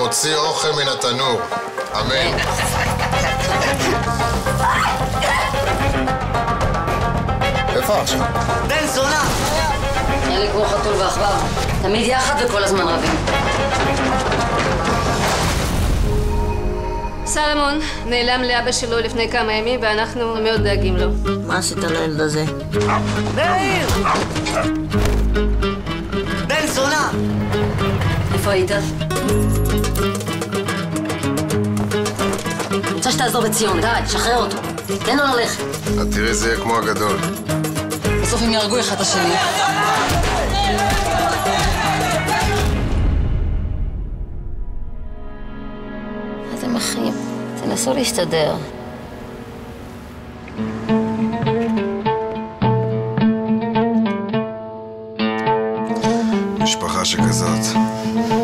המוציא אוכל מן התנור. אמן. איפה עכשיו? בן זונה! נראה לי כמו חתול ועכבר. תמיד יחד וכל הזמן רבים. סלמון נעלם לאבא שלו לפני כמה ימים ואנחנו מאוד דאגים לו. מה עשית לילד הזה? מאיר! בן זונה! איפה היית? אני רוצה שתעזור בציון. די, שחרר אותו. תן לו ללכת. את תראי, זה יהיה כמו הגדול. בסוף הם יהרגו אחד את השני. אתם אחים, תנסו להסתדר. משפחה שכזאת